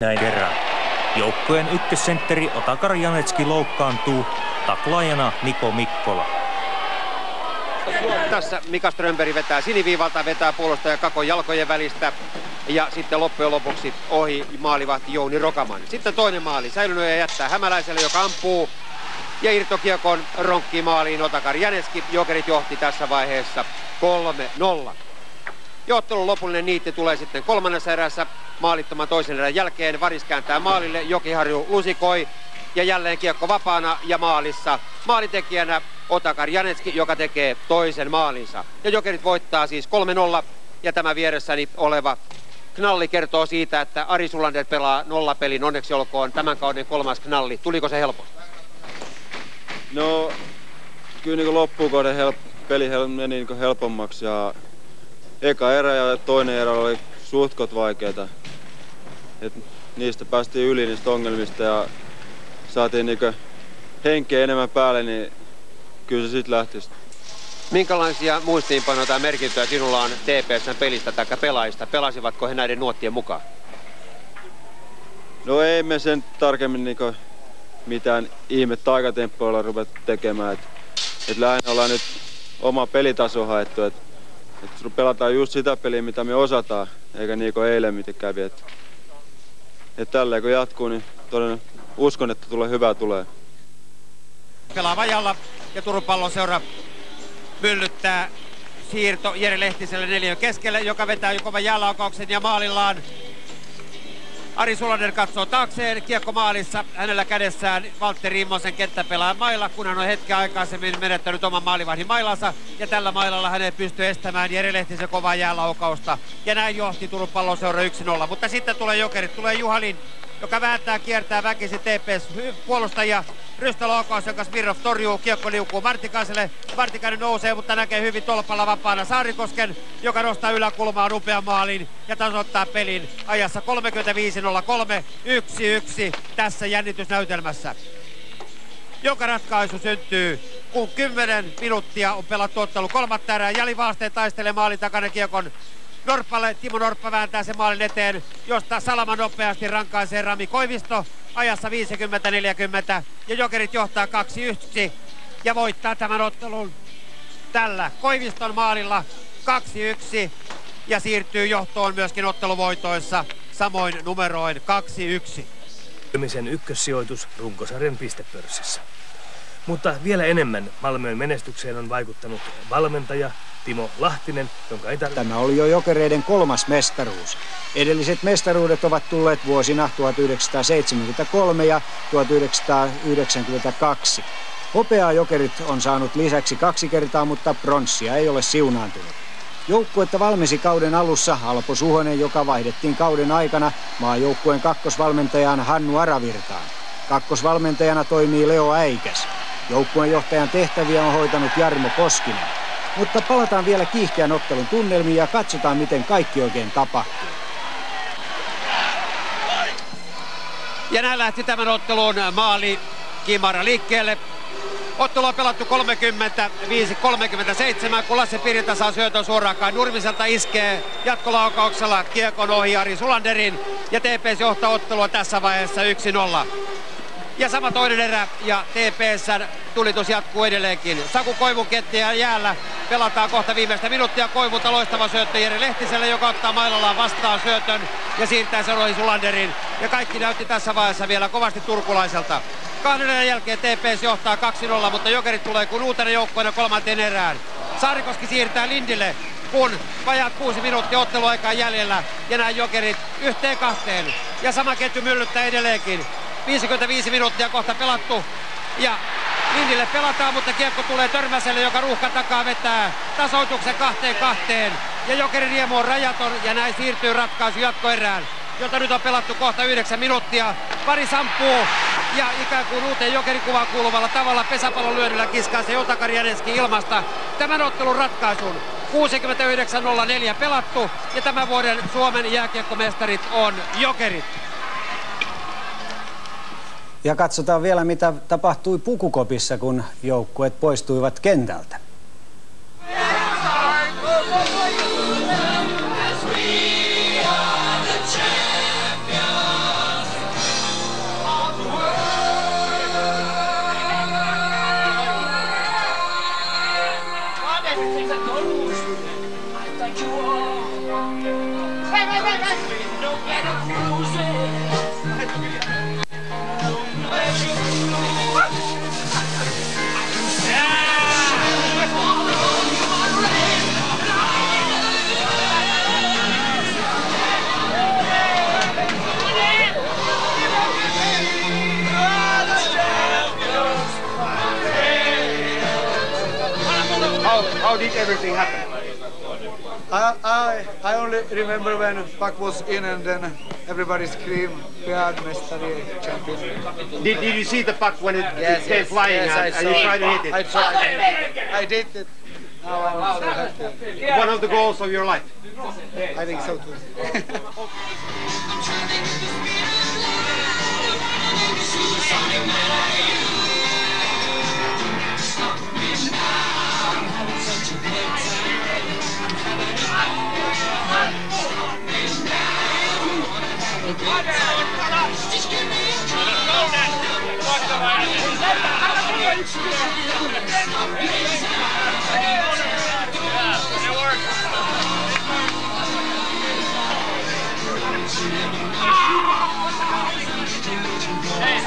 Näin kerran. Joukkueen ykkössentteri Otakar Janetski loukkaantuu, taklaajana Niko Mikkola. Tässä Mika Strömberg vetää siniviivalta, vetää puolustaja Kakon jalkojen välistä ja sitten loppujen lopuksi ohi maalivahti Jouni Rokaman. Sitten toinen maali, Säilynöjä jättää Hämäläiselle, joka ampuu ja irtokiekon ronkkii maaliin Otakar Janetski. Jokerit johti tässä vaiheessa 3-0. Ja ottelun lopullinen niitti tulee sitten kolmannessa erässä maalittoman toisen erän jälkeen. Varis kääntää maalille, Jokiharju lusikoi ja jälleen kiekko vapaana ja maalissa maalitekijänä Otakar Janetski, joka tekee toisen maalinsa. Ja Jokerit voittaa siis 3-0 ja tämä vieressäni oleva knalli kertoo siitä, että Ari Sulander pelaa nollapelin. Onneksi olkoon tämän kauden 3. knalli. Tuliko se helposti? No kyllä niin loppukauden peli meni niin helpommaksi ja eka erä ja toinen erä oli suhtkot vaikeita. Et niistä päästiin yli niistä ongelmista ja saatiin niin henkeä enemmän päälle, niin kyllä se sitten lähti. Minkälaisia muistiinpanoja tai merkintöjä sinulla on TPS:n pelistä tai pelaajista? Pelasivatko he näiden nuottien mukaan? No ei me sen tarkemmin niin mitään ihme taikatemppuilla ruveta tekemään. Et lähinnä ollaan nyt oma pelitaso haettu. Et pelataan just sitä peliä, mitä me osataan, eikä niin kuin eilen miten kävi. Et tälleen kun jatkuu, niin todella uskon, että hyvää tulee. Pelaa vajalla ja Turun Pallonseura myllyttää siirto Jere Lehtiselle neliön keskelle, joka vetää kovan jäälaukauksen ja maalillaan. Ari Sulander katsoo taakseen, kiekko maalissa, hänellä kädessään Valtteri Immosen kenttäpelaajan mailla, kun hän on hetken aikaisemmin menettänyt oman maalivahdin mailansa. Ja tällä mailalla hän ei pysty estämään Jere Lehtisen kovaa jäälaukausta. Ja näin johti Turun Pallonseura 1-0. Mutta sitten tulee Jokerit, tulee Juha Lind, joka vääntää, kiertää väkisin TPS-puolustajia. Rystälaukaus, jonka Smirnov torjuu, kiekko liukuu Martikaiselle. Martikainen nousee, mutta näkee hyvin tolpalla vapaana Saarikosken, joka nostaa yläkulmaan upean maalin ja tasoittaa pelin ajassa 35-03, 1-1 tässä jännitysnäytelmässä. Joka ratkaisu syntyy, kun 10 minuuttia on pelattu ottelu kolmatta erää. Jali Vaasteen taistelee maalin takana kiekon Norppalle. Timo Norppa vääntää sen maalin eteen, josta Salama nopeasti rankaisee Rami Koivisto ajassa 50-40 ja Jokerit johtaa 2-1 ja voittaa tämän ottelun tällä Koiviston maalilla 2-1 ja siirtyy johtoon myöskin otteluvoitoissa samoin numeroin 2-1. Ykkössijoitus runkosarjan pistepörssissä. Mutta vielä enemmän Malmöön menestykseen on vaikuttanut valmentaja Timo Lahtinen, jonka ei Tämä oli jo Jokereiden 3. mestaruus. Edelliset mestaruudet ovat tulleet vuosina 1973 ja 1992. Hopeaa Jokerit on saanut lisäksi 2 kertaa, mutta pronssia ei ole siunaantunut. Joukkuetta valmensi kauden alussa Alpo Suhonen, joka vaihdettiin kauden aikana maajoukkueen kakkosvalmentajaan Hannu Aravirtaan. Kakkosvalmentajana toimii Leo Äikäs. Joukkueen johtajan tehtäviä on hoitanut Jarmo Koskinen. Mutta palataan vielä kiihkeän ottelun tunnelmiin ja katsotaan, miten kaikki oikein tapahtuu. Ja näin lähti tämän ottelun maali Kimara liikkeelle. Ottelu on pelattu 35-37, kun Lasse Pirita saa syötön suoraan Nurmiselta, iskee jatkolaukauksella kiekon ohi Ari Sulanderin ja TPS johtaa ottelua tässä vaiheessa 1-0. Ja sama toinen erä ja TPS:n tulitus jatkuu edelleenkin. Saku Koivun kettiä jäällä. Pelataan kohta viimeistä minuuttia. Koivulta loistava syöttö Jere Lehtiselle, joka ottaa mailallaan vastaan syötön ja siirtää sen ohi Sulanderin. Ja kaikki näytti tässä vaiheessa vielä kovasti turkulaiselta. 2 erän jälkeen TPS johtaa 2-0, mutta Jokerit tulee kuin uutena joukkueena 3. erään. Saarikoski siirtää Lindille, kun vajaat 6 minuuttia otteluaikaa jäljellä. Ja näin Jokerit 1-2. Ja sama ketju myllyttää edelleenkin. 55 minuuttia kohta pelattu ja Lindille pelataan, mutta kiekko tulee Törmäselle, joka ruuhkan takaa vetää tasoituksen 2-2. Ja Jokerin riemu on rajaton ja näin siirtyy ratkaisu jatkoerään, jota nyt on pelattu kohta 9 minuuttia. Varis ampuu ja ikään kuin uuteen Jokerikuvaan kuuluvalla tavalla pesäpallon lyönnillä kiskaisee Otakar Janetski ilmasta tämän ottelun ratkaisun. 69-04 pelattu ja tämän vuoden Suomen jääkiekkomestarit on Jokerit. Ja katsotaan vielä, mitä tapahtui Pukukopissa, kun joukkueet poistuivat kentältä. How did everything happen? I only remember when puck was in and then everybody screamed, "Mestari champion." Did you see the puck when it came flying and you tried to hit it? I tried. I did it. Now I'm so happy. One of the goals of your life. I think so too.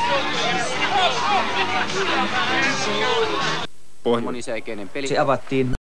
Monisäikeinen peli. Se avattiin